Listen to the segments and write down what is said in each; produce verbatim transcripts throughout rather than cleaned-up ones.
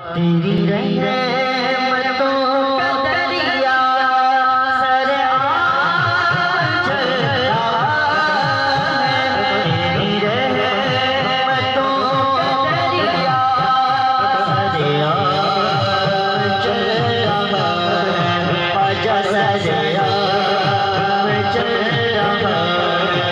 तेरी रहमतों का दरिया सर आज चला है। तेरी रहमतों का दरिया सर आज चला है। आजा सर आज चला है।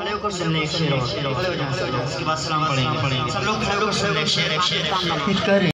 उसके बाद सलाम पढ़ेंगे। सब लोग खड़े होकर शेर शेर शेर